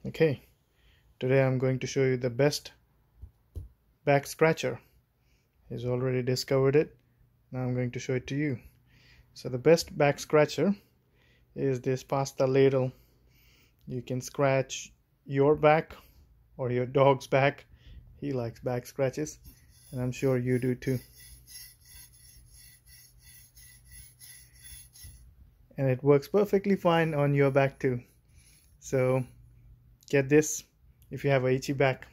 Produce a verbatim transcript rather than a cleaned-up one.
Okay, today I'm going to show you the best back scratcher. He's already discovered it. Now I'm going to show it to you. So the best back scratcher is this pasta ladle. You can scratch your back or your dog's back. He likes back scratches, and I'm sure you do too. And it works perfectly fine on your back too. So get this if you have a itchy back.